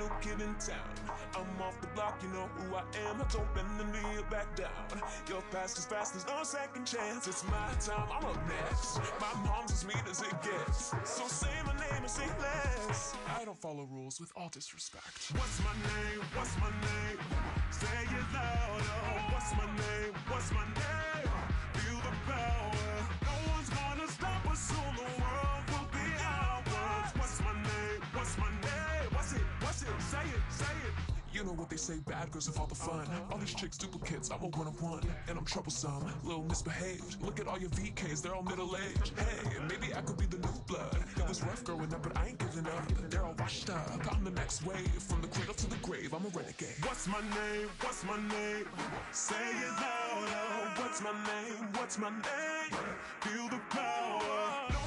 new kid in town. I'm off the block, you know who I am. I don't bend the knee or back down. You're fast, there's no second chance. It's my time, I'm up next. My mom's as mean as it gets, so say my name and say less. I don't follow rules with all disrespect. What's my name? What's my name? Say it louder. What's my name? What's my name? Feel the power. No one's gonna stop us soon. The world will be ours. What's my name? What's my name? What's it? What's it? Say it, say it. You know what they say, bad girls have all the fun. All these chicks duplicates, I'm a one-of-one. And I'm troublesome, little misbehaved. Look at all your VKs, they're all middle-aged. Hey, maybe I could be the new blood. It was rough growing up, but I ain't giving up. They're all washed up, I'm the next wave. From the cradle to the grave, I'm a renegade. What's my name? What's my name? Say it louder. What's my name? What's my name? Feel the power.